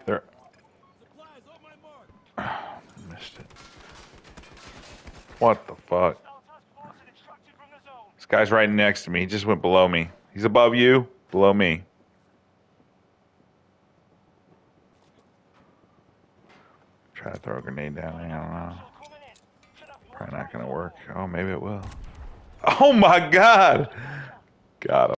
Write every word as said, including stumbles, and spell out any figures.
There. Missed it. What the fuck? This guy's right next to me. He just went below me. He's above you, below me. Try to throw a grenade down. I don't know. Probably not gonna work. Oh, maybe it will. Oh my God! Got him.